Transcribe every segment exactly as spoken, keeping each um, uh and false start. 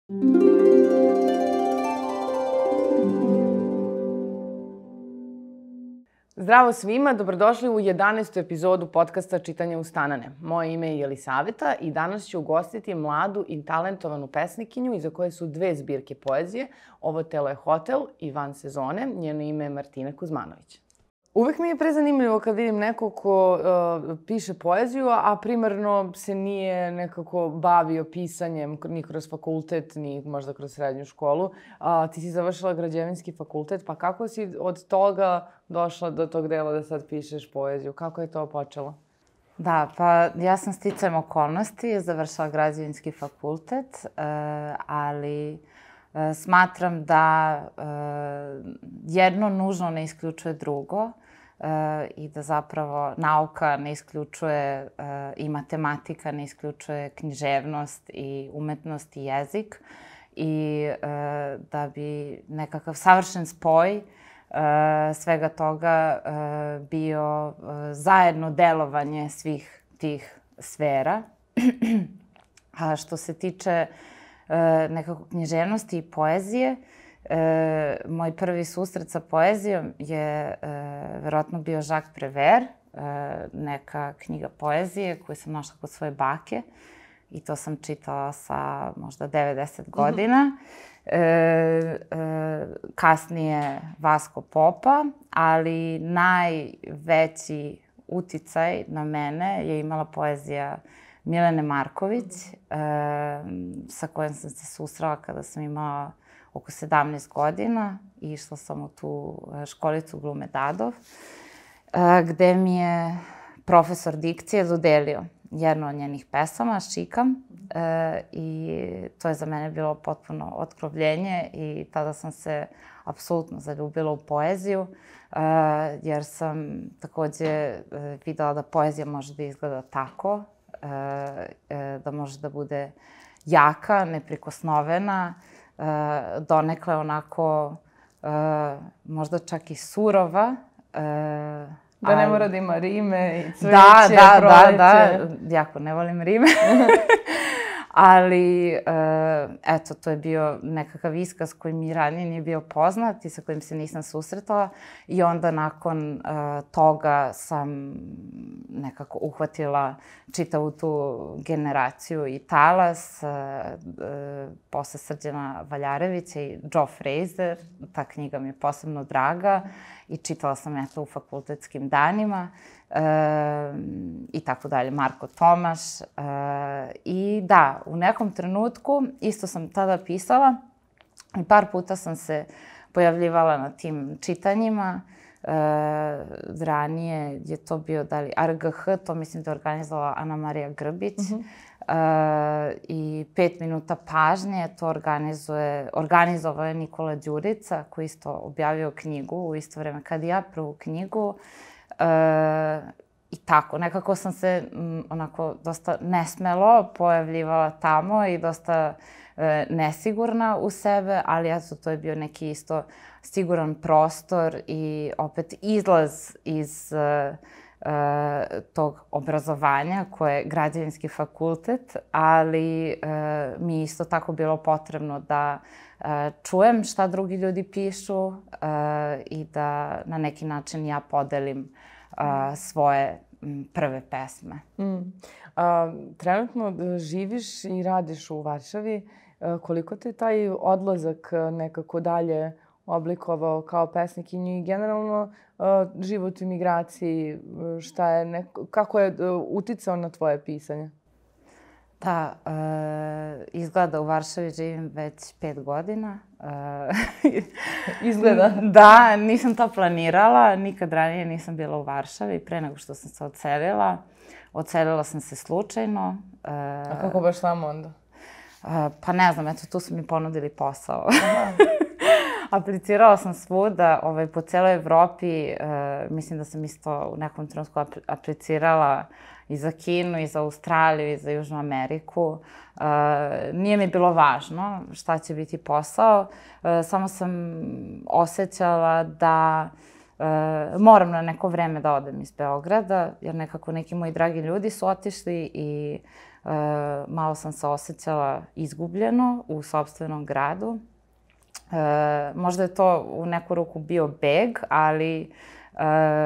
Zdravo svima, dobrodošli u jedanaestu epizodu podcasta Čitanje ustanane. Moje ime je Jelisaveta i danas ću ugostiti mladu i talentovanu pesnikinju iza koje su dve zbirke poezije. Ovo telo je hotel i van sezone. Njeno ime je Martina Kuzmanović. Uvek mi je prezanimljivo kad vidim nekog ko uh, piše poeziju, a primarno se nije nekako bavio pisanjem ni kroz fakultet, ni možda kroz srednju školu. Uh, ti si završila građevinski fakultet, pa kako si od toga došla do tog dela da sad pišeš poeziju? Kako je to počelo? Da, pa ja sam sticajem okolnosti završila građevinski fakultet, uh, ali uh, smatram da uh, jedno nužno ne isključuje drugo uh, i da zapravo nauka ne isključuje uh, i matematika ne isključuje književnost i umetnost i jezik i uh, da bi nekakav savršen spoj Uh, svega toga uh, bio uh, zajedno delovanje svih tih sfera. A što se tiče uh, nekako književnosti i poezije, uh, moj prvi susret sa poezijom je uh, verovatno bio Jacques Prévert, uh, neka knjiga poezije koju sam našla kod svoje bake i to sam čitala sa možda devedeset godina. E, e, kasnije Vasko Popa, ali najveći uticaj na mene je imala poezija Milene Marković, e, sa kojom sam se susrela kada sam imala oko sedamnaest godina i išla sam u tu školicu Glume Dadov, e, gde mi je profesor dikcije dodelio jednu od njenih pesama, Šikam, e, i to je za mene bilo potpuno otkrovljenje i tada sam se apsolutno zaljubila u poeziju, e, jer sam takođe e, videla da poezija može da izgleda tako, e, e, da može da bude jaka, neprikosnovena, e, donekle onako e, možda čak i surova, e, Da ne mora da ima rime i cveće, da, da, proleće. Da, da, jako ne volim rime. Ali, uh, eto, to je bio nekakav iskaz koji mi ranije nije bio poznat i sa kojim se nisam susretala. I onda nakon uh, toga sam nekako uhvatila čitavu tu generaciju i talas, uh, uh, posle Srđana Valjarevića i Joe Fraser. Ta knjiga mi je posebno draga i čitala sam je to u fakultetskim danima. E, i tako dalje, Marko Tomaš. E, I da, u nekom trenutku, isto sam tada pisala i par puta sam se pojavljivala na tim čitanjima. E, ranije je to bio da li R G H, to mislim da je organizovala Ana Marija Grbić. Mm-hmm. E, I pet minuta pažnje, to organizuje, organizovao je Nikola Đurica, koji isto objavio knjigu u isto vreme kad ja prvu knjigu. E, I tako, nekako sam se m, onako dosta nesmelo pojavljivala tamo i dosta e, nesigurna u sebe, ali eto, to je bio neki isto siguran prostor i opet izlaz iz e, e, tog obrazovanja koje je građevinski fakultet, ali e, mi je isto tako bilo potrebno da e, čujem šta drugi ljudi pišu e, i da na neki način ja podelim a, svoje m, prve pesme. Mm. A, trenutno živiš i radiš u Varšavi. A, koliko te taj odlazak nekako dalje oblikovao kao pesnikinju i generalno a, život u imigraciji, šta je neko, kako je a, uticao na tvoje pisanje? Da, e, izgleda u Varšavi živim već pet godina. E, izgleda? Da, nisam to planirala. Nikad ranije nisam bila u Varšavi pre nego što sam se odselila. Odselila sam se slučajno. E, A kako baš tamo onda? E, pa ne znam, eto tu su mi ponudili posao. Aplicirala sam svuda, ovaj, po celoj Evropi. E, mislim da sam isto u nekom trenutku aplicirala i za Kinu, i za Australiju, i za Južnu Ameriku. Uh, nije mi bilo važno šta će biti posao. Uh, samo sam osjećala da moram na neko vreme da odem iz Beograda, jer nekako neki moji dragi ljudi su otišli i uh, malo sam se osjećala izgubljeno u sopstvenom gradu. Uh, možda je to u neku ruku bio beg, ali uh,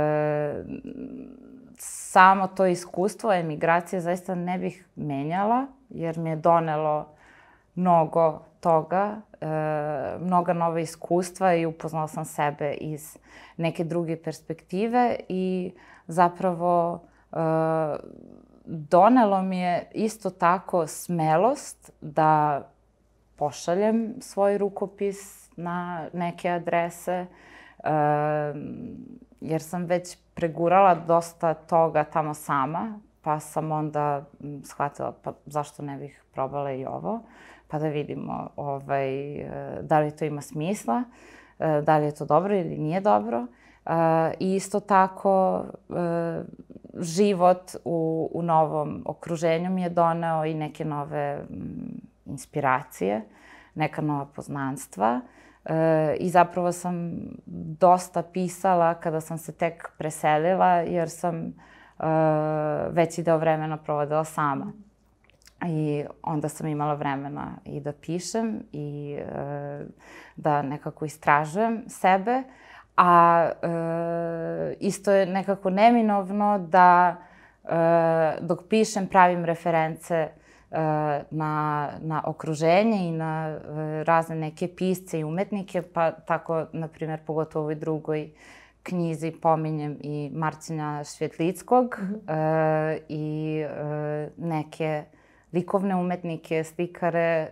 samo to iskustvo emigracije zaista ne bih menjala, jer mi je donelo mnogo toga, e, mnoga nova iskustva i upoznala sam sebe iz neke druge perspektive i zapravo e, donelo mi je isto tako smelost da pošaljem svoj rukopis na neke adrese, e, jer sam već pregurala dosta toga tamo sama, pa sam onda shvatila pa zašto ne bih probala i ovo, pa da vidimo ovaj, da li to ima smisla, da li je to dobro ili nije dobro. I isto tako život u, u novom okruženju mi je doneo i neke nove inspiracije, neka nova poznanstva. E, I zapravo sam dosta pisala kada sam se tek preselila, jer sam e, veći deo vremena provodila sama. I onda sam imala vremena i da pišem i e, da nekako istražujem sebe. A e, isto je nekako neminovno da e, dok pišem pravim reference na, na okruženje i na razne neke pisce i umetnike, pa tako, na primjer, pogotovo u ovoj drugoj knjizi pominjem i Marcina Švjetlickog mm-hmm. e, i e, neke likovne umetnike, slikare e,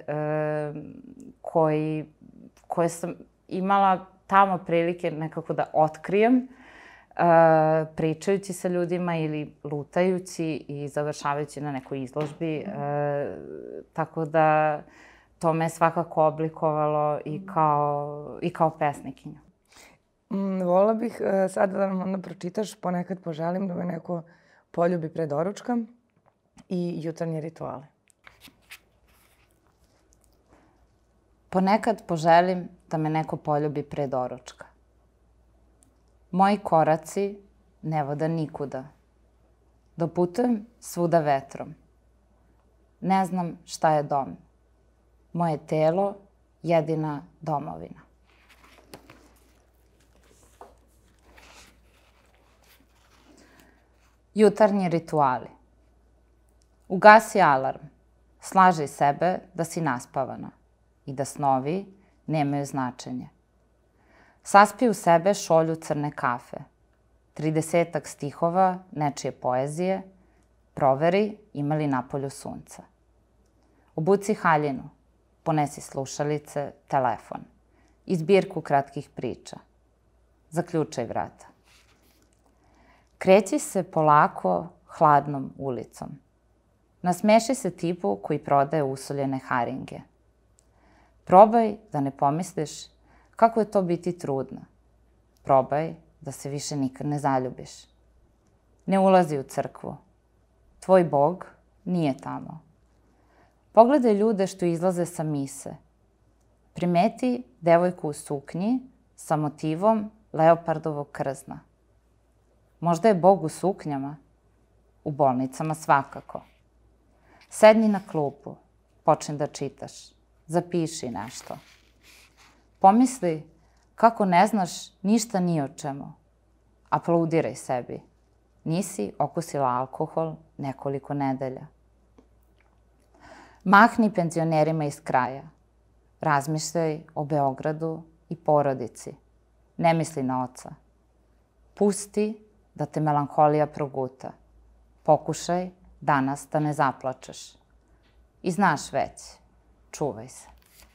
koji, koje sam imala tamo prilike nekako da otkrijem, Uh, pričajući sa ljudima ili lutajući i završavajući na nekoj izložbi. Uh, tako da to me svakako oblikovalo i kao, i kao pesnikinju. Mm, vola bih uh, sada da nam onda pročitaš Ponekad poželim da me neko poljubi pre doručka i Jutarnje rituale. Ponekad poželim da me neko poljubi pre doručka. Moji koraci ne voda nikuda. Doputujem svuda vetrom. Ne znam šta je dom. Moje telo jedina domovina. Jutarnji rituali. Ugasi alarm. Slaži sebe da si naspavana i da snovi nemaju značenje. Saspi u sebe šolju crne kafe, tridesetak stihova nečije poezije, proveri ima li napolju sunca. Obuci haljinu, ponesi slušalice, telefon i zbirku kratkih priča. Zaključaj vrata. Kreći se polako hladnom ulicom. Nasmeši se tipu koji prodaje usoljene haringe. Probaj da ne pomisliš kako je to biti trudna. Probaj da se više nikad ne zaljubiš. Ne ulazi u crkvu. Tvoj Bog nije tamo. Pogledaj ljude što izlaze sa mise. Primeti devojku u suknji sa motivom leopardovog krzna. Možda je Bog u suknjama. U bolnicama svakako. Sedni na klupu. Počni da čitaš. Zapiši nešto. Pomisli kako ne znaš ništa ni o čemu. Aplaudiraj sebi. Nisi okusila alkohol nekoliko nedelja. Mahni penzionerima iz kraja. Razmišljaj o Beogradu i porodici. Ne misli na oca. Pusti da te melanholija proguta. Pokušaj danas da ne zaplačeš. I znaš već, čuvaj se.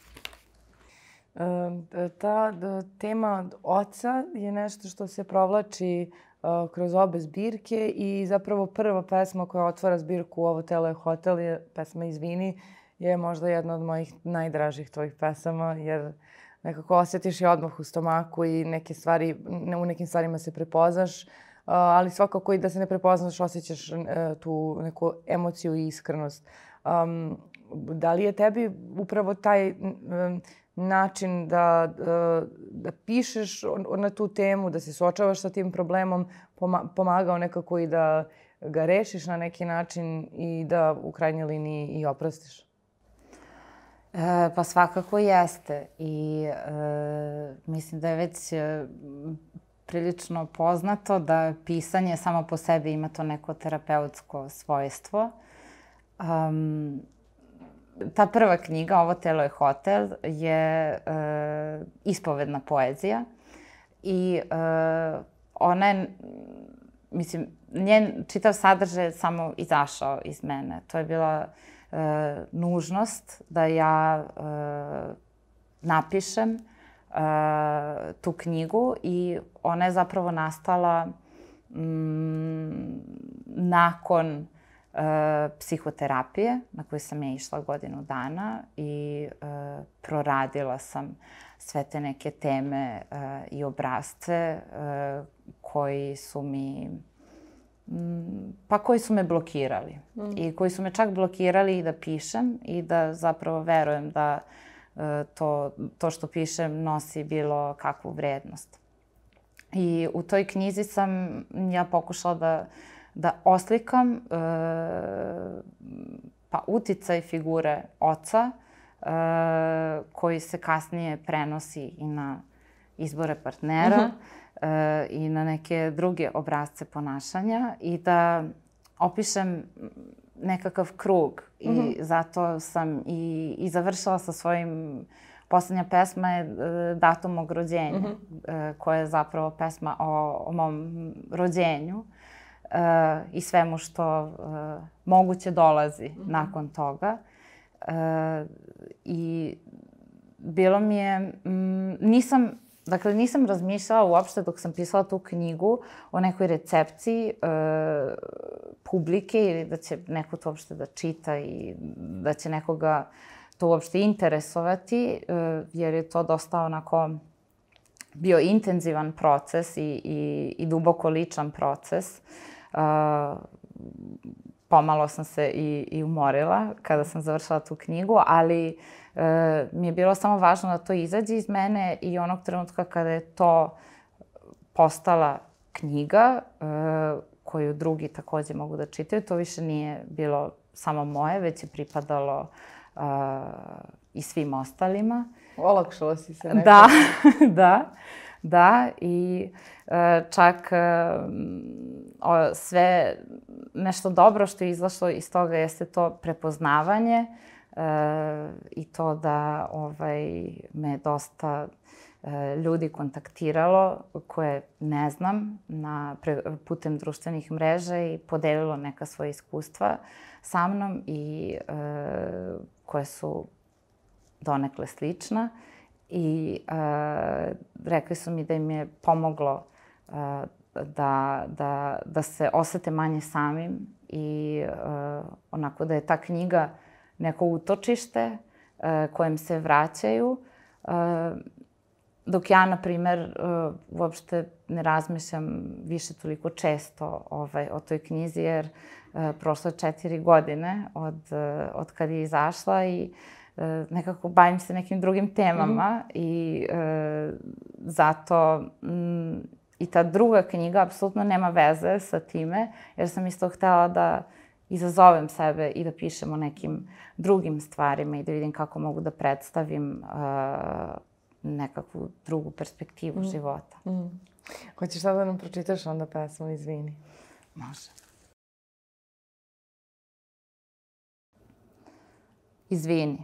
Ta tema oca je nešto što se provlači kroz obe zbirke i zapravo prva pesma koja otvara zbirku Ovo telo je hotel je pesma Izvini, je možda jedna od mojih najdražih tvojih pesama, jer nekako osjetiš je odmah u stomaku i neke stvari, u nekim stvarima se prepoznaš, ali svakako i da se ne prepoznaš osjećaš tu neku emociju i iskrenost. Um, da li je tebi upravo taj način da, da pišeš na tu temu, da se suočavaš sa tim problemom, pomagao nekako i da ga rešiš na neki način i da u krajnjoj liniji i oprostiš? E, pa svakako jeste. I e, mislim da je već prilično poznato da pisanje samo po sebi ima to neko terapeutsko svojstvo. Um, ta prva knjiga, Ovo telo je hotel, je e, ispovedna poezija i e, ona je, mislim, njen čitav sadržaj je samo izašao iz mene. To je bila e, nužnost da ja e, napišem e, tu knjigu i ona je zapravo nastala mm, nakon e, psihoterapije na koju sam ja išla godinu dana i e, proradila sam sve te neke teme e, i obrasce e, koji su mi pa koji su me blokirali mm. i koji su me čak blokirali i da pišem i da zapravo verujem da e, to, to što pišem nosi bilo kakvu vrednost. I u toj knjizi sam ja pokušala da, da oslikam e, pa uticaj figure oca e, koji se kasnije prenosi i na izbore partnera mm-hmm. i na neke druge obrasce ponašanja i da opišem nekakav krug. Mm-hmm. I zato sam i, i završila sa svojim, poslednja pesma je Datum mog rođenja, mm-hmm. koja je zapravo pesma o, o mom rođenju i svemu što moguće dolazi mm-hmm. nakon toga. I bilo mi je, nisam Dakle, nisam razmišljala uopšte dok sam pisala tu knjigu o nekoj recepciji e, publike ili da će neko to uopšte da čita i da će nekoga to uopšte interesovati, e, jer je to dosta onako bio intenzivan proces i, i, i duboko ličan proces. E, pomalo sam se i, i umorila kada sam završila tu knjigu, ali e, mi je bilo samo važno da to izađe iz mene i onog trenutka kada je to postala knjiga e, koju drugi takođe mogu da čitaju, to više nije bilo samo moje, već je pripadalo e, i svim ostalima. Olakšala si se nekako. Da, da. Da, i e, čak e, o, sve nešto dobro što je izašlo iz toga jeste to prepoznavanje e, i to da ovaj, me dosta e, ljudi kontaktiralo koje ne znam na, pre, putem društvenih mreža i podelilo neka svoja iskustva sa mnom i e, koje su donekle slična. I uh, rekli su mi da im je pomoglo uh, da, da, da se osete manje samim i uh, onako da je ta knjiga neko utočište uh, kojem se vraćaju. Uh, dok ja, na primer, uh, uopšte ne razmišljam više toliko često ovaj, o toj knjizi, jer uh, prošlo je četiri godine od, uh, od kad je izašla i nekako bavim se nekim drugim temama mm-hmm. i e, zato m, i ta druga knjiga apsolutno nema veze sa time, jer sam isto htela da izazovem sebe i da pišem o nekim drugim stvarima i da vidim kako mogu da predstavim e, nekakvu drugu perspektivu mm-hmm. života. Mm-hmm. Hoćeš sad da nam pročitaš onda pesmu Izvini? Može. Izvini.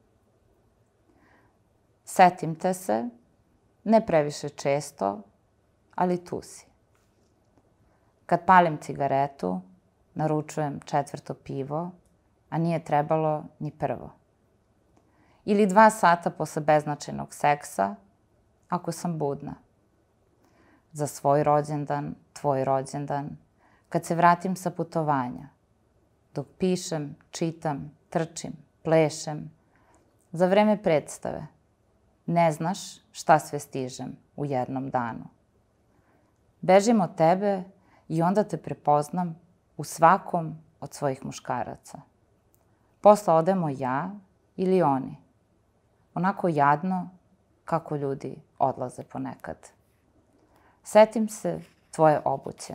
Setim te se, ne previše često, ali tu si. Kad palim cigaretu, naručujem četvrto pivo, a nije trebalo ni prvo. Ili dva sata posle beznačajnog seksa, ako sam budna. Za svoj rođendan, tvoj rođendan, kad se vratim sa putovanja. Dok pišem, čitam, trčim, plešem. Za vreme predstave. Ne znaš šta sve stižem u jednom danu. Bežim od tebe i onda te prepoznam u svakom od svojih muškaraca. Posle odemo ja ili oni. Onako jadno kako ljudi odlaze ponekad. Setim se tvoje obuće.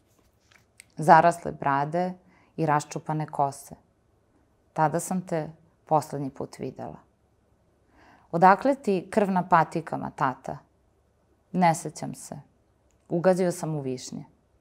Zarasle brade i raščupane kose. Tada sam te poslednji put videla. Odakle ti krv na patikama, tata? Ne sećam se. Ugazio sam u višnje.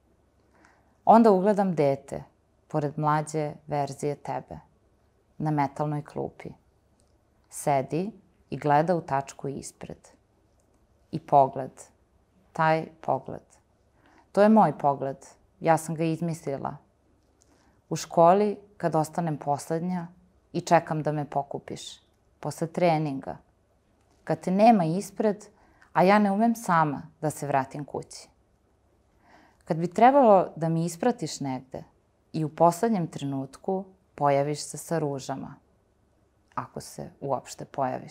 Onda ugledam dete, pored mlađe verzije tebe, na metalnoj klupi. Sedi i gleda u tačku ispred. I pogled. Taj pogled. To je moj pogled. Ja sam ga izmislila. U školi, kad ostanem poslednja i čekam da me pokupiš. Posle treninga. Kad te nema ispred, a ja ne umem sama da se vratim kući. Kad bi trebalo da mi ispratiš negde i u poslednjem trenutku pojaviš se sa ružama. Ako se uopšte pojaviš.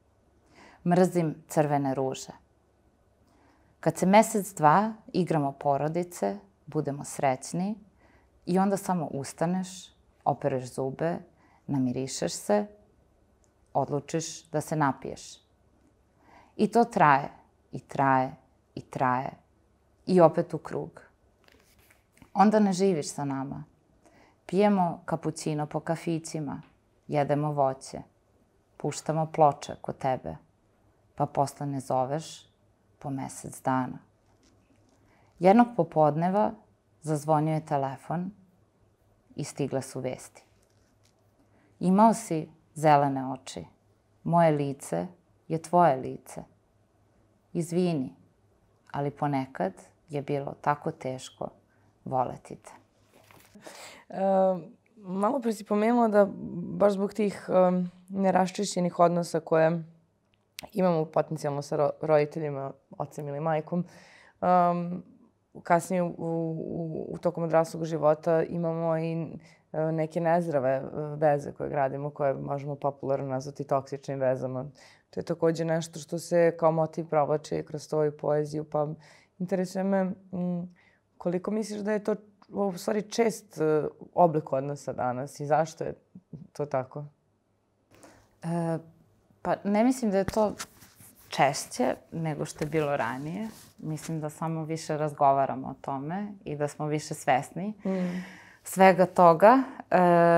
Mrzim crvene ruže. Kad se mesec, dva igramo porodice, budemo srećni i onda samo ustaneš, opereš zube, namirišeš se, odlučiš da se napiješ. I to traje, i traje, i traje. I opet u krug. Onda ne živiš sa nama. Pijemo kapućino po kafićima, jedemo voće, puštamo ploče kod tebe, pa posle ne zoveš po mesec dana. Jednog popodneva zazvonio je telefon i stigle su vesti. Imao si zelene oči. Moje lice je tvoje lice. Izvini, ali ponekad je bilo tako teško voleti te. E, malo pre si pomenula da baš zbog tih um, neraščišćenih odnosa koje imamo potencijalno sa ro roditeljima, ocem ili majkom, um, kasnije u, u, u tokom odraslog života imamo i neke nezdrave veze koje gradimo, koje možemo popularno nazvati toksičnim vezama. To je takođe nešto što se kao motiv provlači kroz tvoju poeziju, pa interesuje me m, koliko misliš da je to u stvari čest oblik odnosa danas i zašto je to tako? E, pa ne mislim da je to češće nego što je bilo ranije. Mislim da samo više razgovaramo o tome i da smo više svesni mm. svega toga. E,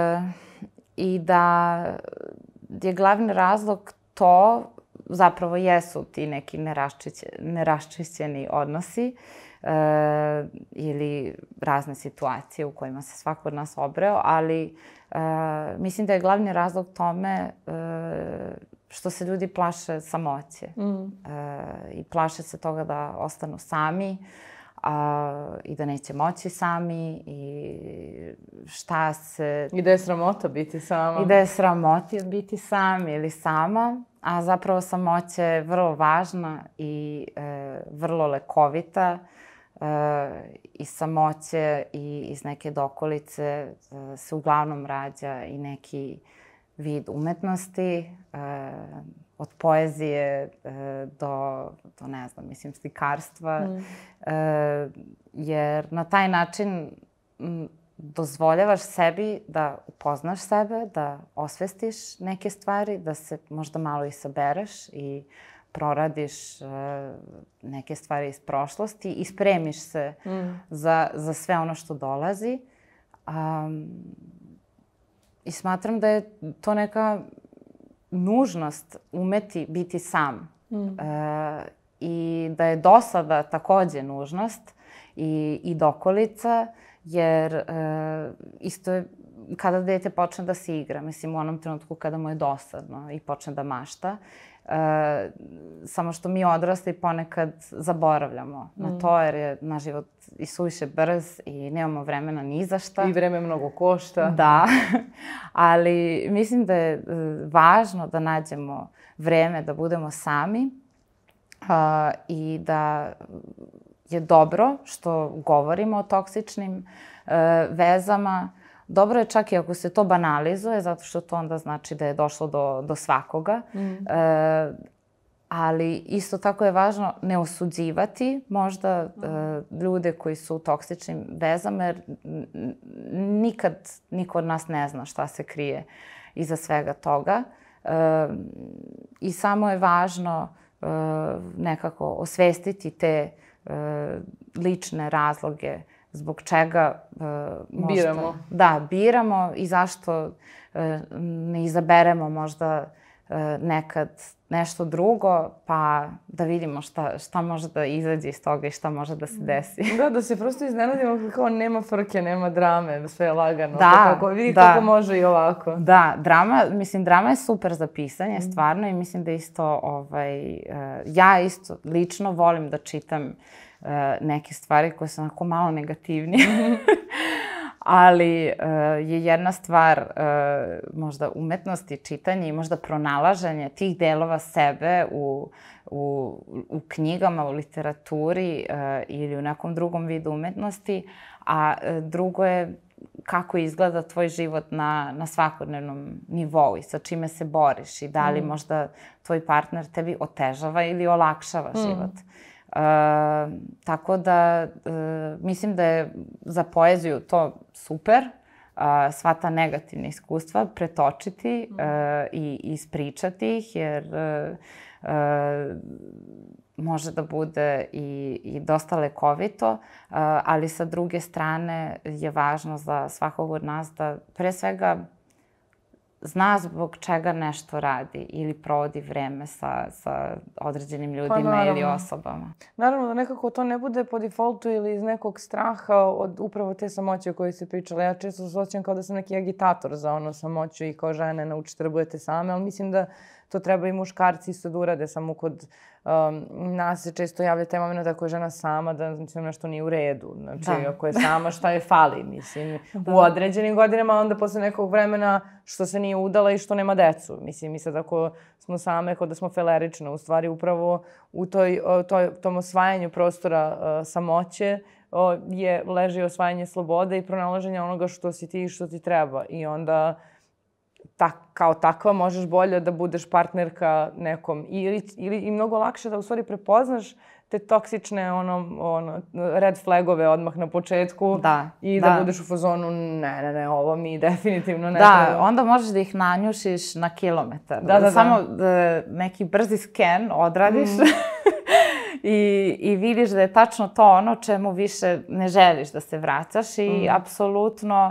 I da je glavni razlog to, zapravo jesu ti neki neraščišćeni odnosi e, ili razne situacije u kojima se svako od nas obreo, ali e, mislim da je glavni razlog tome e, što se ljudi plaše samoće. Mm. E, I plaše se toga da ostanu sami a, i da neće moći sami i šta se... I da je sramota biti sama. I da je sramota biti sam ili sama, a zapravo samoća je vrlo važna i e, vrlo lekovita. E, I samoće i iz neke dokolice e, se uglavnom rađa i neki vid umetnosti, e, od poezije e, do, do, ne znam, mislim, slikarstva, mm. e, jer na taj način m, dozvoljavaš sebi da upoznaš sebe, da osvestiš neke stvari, da se možda malo i sabereš i proradiš e, neke stvari iz prošlosti i spremiš se mm. za, za sve ono što dolazi. Um, I smatram da je to neka nužnost umeti biti sam. Mm. E, I da je dosada takođe nužnost i, i dokolica, jer e, isto je kada dete počne da se igra, mislim u onom trenutku kada mu je dosadno i počne da mašta, e, samo što mi odrasli ponekad zaboravljamo mm. na to, jer je naš život i suviše brz i nemamo vremena ni za šta. I vreme mnogo košta. Da, ali mislim da je važno da nađemo vreme da budemo sami a, i da je dobro što govorimo o toksičnim e, vezama. Dobro je čak i ako se to banalizuje, zato što to onda znači da je došlo do, do svakoga. Mm. E, ali isto tako je važno ne osuđivati možda mm. e, ljude koji su u toksičnim vezama, jer nikad niko od nas ne zna šta se krije iza svega toga. E, I samo je važno e, nekako osvestiti te e, lične razloge zbog čega e, možda... Biramo. Da, biramo i zašto e, ne izaberemo možda e, nekad nešto drugo, pa da vidimo šta, šta može da izađe iz toga i šta može da se desi. Da, da se prosto iznenadimo kao nema frke, nema drame, sve je lagano. Da, kako, vidi da. kako može i ovako. Da, drama, mislim, drama je super za pisanje, stvarno, i mislim da isto, ovaj, uh, ja isto lično volim da čitam uh, neke stvari koje su onako malo negativnije. Ali uh, je jedna stvar uh, možda umetnosti, čitanje i možda pronalaženje tih delova sebe u, u, u knjigama, u literaturi uh, ili u nekom drugom vidu umetnosti, a uh, drugo je kako izgleda tvoj život na, na svakodnevnom nivou i sa čime se boriš i da li mm. možda tvoj partner tebi otežava ili olakšava mm. život. Uh, tako da uh, mislim da je za poeziju to super, uh, sva ta negativna iskustva pretočiti uh, i ispričati ih, jer uh, uh, može da bude i, i dosta lekovito, uh, ali sa druge strane je važno za svakog od nas da pre svega zna zbog čega nešto radi ili provodi vreme sa, sa određenim ljudima pa, ili osobama. Naravno da nekako to ne bude po defaultu ili iz nekog straha od upravo te samoće o kojoj se pričala. Ja često se osjećam kao da sam neki agitator za ono samoću i kao žene naučite da budete same, ali mislim da to treba i muškarci isto da urade, samo kod um, nas se često javlja taj moment ako je žena sama, da mislim, nešto nije u redu. Znači, da. Ako je sama, šta je fali, mislim, da. U određenim godinama, onda posle nekog vremena što se nije udala i što nema decu. Mislim, mi sad ako smo same, kao da smo felerične, u stvari upravo u toj, toj, tom osvajanju prostora uh, samoće uh, je, leži osvajanje slobode i pronalaženje onoga što si ti i što ti treba. I onda tak, kao takva možeš bolje da budeš partnerka nekom ili, ili i mnogo lakše da u stvari prepoznaš te toksične ono, ono, red flagove odmah na početku da, i da. da budeš u fazonu ne, ne, ne, ovo mi definitivno ne da, treba. Onda možeš da ih nanjušiš na kilometar. Da, da, Samo da. Da neki brzi sken odradiš mm. i, i vidiš da je tačno to ono čemu više ne želiš da se vraćaš i mm. apsolutno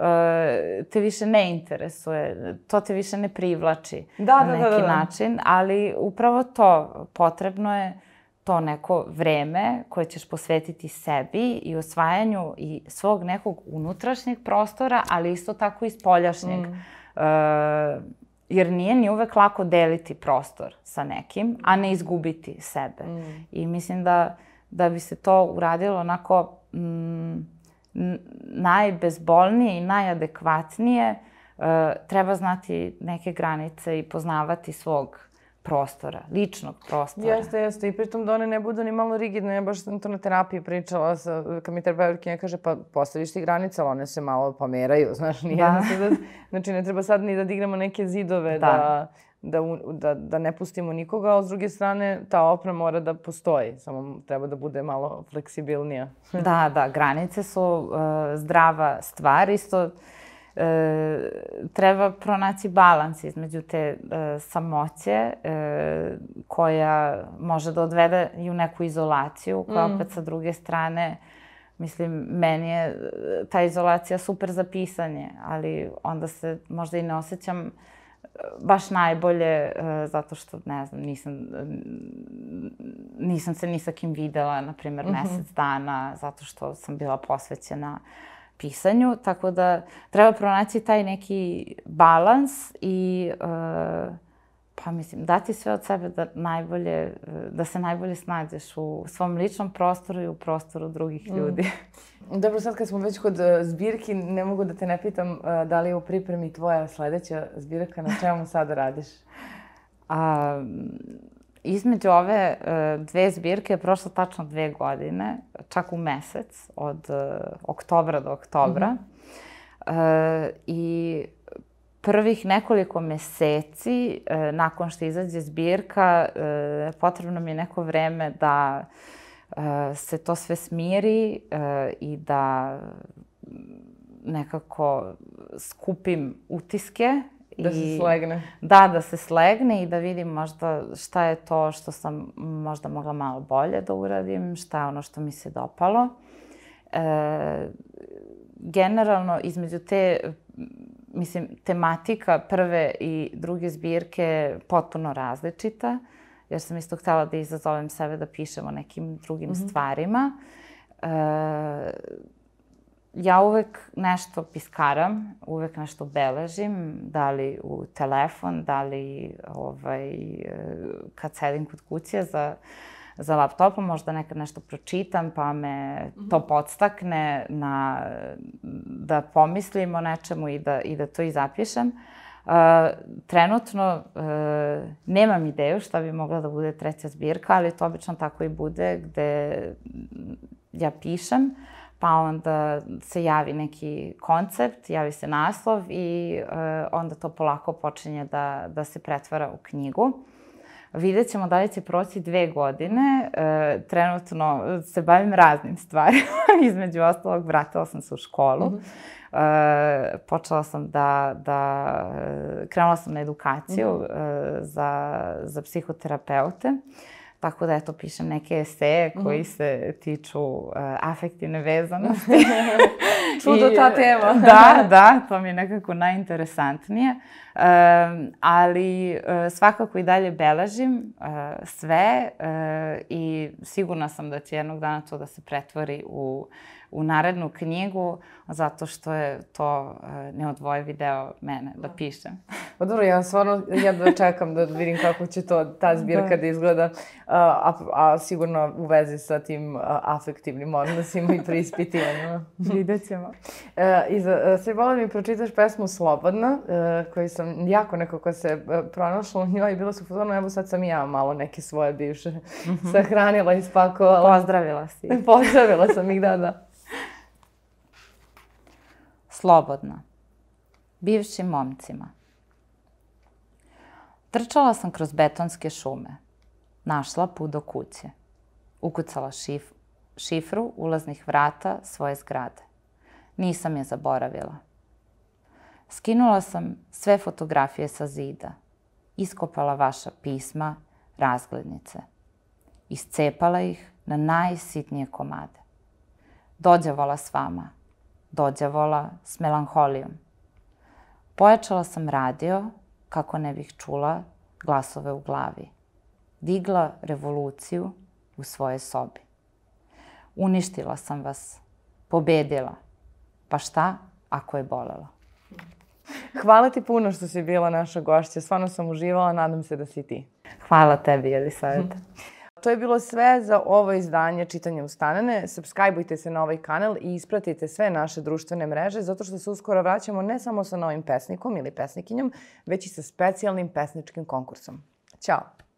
te više ne interesuje, to te više ne privlači da, na da, neki da, da, da. način, ali upravo to, potrebno je to neko vreme koje ćeš posvetiti sebi i osvajanju i svog nekog unutrašnjeg prostora, ali isto tako i spoljašnjeg. Mm. Uh, jer nije ni uvek lako deliti prostor sa nekim, a ne izgubiti sebe. Mm. I mislim da, da bi se to uradilo onako mm, najbezbolnije i najadekvatnije, uh, treba znati neke granice i poznavati svog prostora, ličnog prostora. Jeste, jeste. I pritom da one ne budu ni malo rigidne. Ja baš sam to na terapiji pričala, sa, kad mi terapeutkinja kaže pa postaviš ti granice, ali one se malo pomeraju, znaš, nije da. Da, znači ne treba sad ni da dignemo neke zidove, da. Da, da, da, da ne pustimo nikoga, a s druge strane ta opra mora da postoji, samo treba da bude malo fleksibilnija. Da, da, granice su uh, zdrava stvar, isto uh, treba pronaći balans između te uh, samoće uh, koja može da odvede i u neku izolaciju, koja mm. opet sa druge strane, mislim, meni je ta izolacija super za pisanje, ali onda se možda i ne osjećam baš najbolje, uh, zato što, ne znam, nisam, uh, nisam se ni sa kim videla, na primjer, mm-hmm. mesec dana, zato što sam bila posvećena pisanju, tako da treba pronaći taj neki balans i, uh, pa mislim, dati sve od sebe da najbolje, da se najbolje snađeš u svom ličnom prostoru i u prostoru drugih ljudi. Mm. Dobro, sad kad smo već kod uh, zbirki, ne mogu da te ne pitam uh, da li je u pripremi tvoja sledeća zbirka, na čemu sada radiš? A, između ove uh, dve zbirke je prošlo tačno dve godine, čak u mesec, od uh, oktobra do oktobra. Mm-hmm. Uh, I prvih nekoliko meseci, uh, nakon što izađe zbirka, uh, potrebno mi je neko vreme da uh, se to sve smiri uh, i da nekako skupim utiske Da se slegne. Da, da se slegne i da vidim možda šta je to što sam možda mogla malo bolje da uradim, šta je ono što mi se dopalo. E, generalno, između te, mislim, tematika prve i druge zbirke je potpuno različita, jer sam isto htjela da izazovem sebe da pišem o nekim drugim mm-hmm. stvarima. E, ja uvek nešto piskaram, uvek nešto beležim, da li u telefon, da li ovaj, kad sedim kod kuće za, za laptopom, možda nekad nešto pročitam pa me to podstakne na, da pomislim o nečemu i da, i da to i zapišem. Uh, trenutno uh, nemam ideju šta bi mogla da bude treća zbirka, ali to obično tako i bude, gde ja pišem, pa onda se javi neki koncept, javi se naslov i uh, onda to polako počinje da, da se pretvara u knjigu. Vidjet ćemo da li će proći dve godine. E, trenutno se bavim raznim stvarima. Između ostalog, vratila sam se u školu. Mm-hmm. E, počela sam da, da... Krenula sam na edukaciju mm-hmm. e, za, za psihoterapeute. Tako da, eto, pišem neke eseje koji mm-hmm. se tiču uh, afektivne vezanosti. Čudo I, ta tema. Da, da, to mi je nekako najinteresantnije. Um, ali uh, svakako i dalje beležim uh, sve uh, i sigurna sam da će jednog dana to da se pretvori u, u narednu knjigu, zato što je to uh, neodvojivi deo mene, da pišem. Pa dobro, ja stvarno jedva čekam da vidim kako će to, ta zbirka da, da izgleda, a, a sigurno u vezi sa tim a, afektivnim odnosima i preispitivanjima. Vidjet ćemo. E, I za sve vola mi pročitaš pesmu Slobodna, e, koju sam jako nekako se pronašla u njoj i bila su fuzorno, evo sad sam i ja malo neke svoje bivše mm-hmm. sahranila i spakovala. Pozdravila si. Pozdravila sam ih, da, da. Slobodna. Bivšim momcima. Trčala sam kroz betonske šume. Našla put do kuće. Ukucala šif, šifru ulaznih vrata svoje zgrade. Nisam je zaboravila. Skinula sam sve fotografije sa zida. Iskopala vaša pisma, razglednice. Iscepala ih na najsitnije komade. Dođavola s vama. Dođavola s melanholijom. Pojačala sam radio kako ne bih čula glasove u glavi. Digla revoluciju u svoje sobi. Uništila sam vas. Pobedila. Pa šta ako je bolela? Hvala ti puno što si bila naša gošća. Stvarno sam uživala, nadam se da si ti. Hvala tebi, Jelisaveta. To je bilo sve za ovo izdanje Čitanje ustanane. Subscribeujte se na ovaj kanal i ispratite sve naše društvene mreže, zato što se uskoro vraćamo ne samo sa novim pesnikom ili pesnikinjom, već i sa specijalnim pesničkim konkursom. Ćao!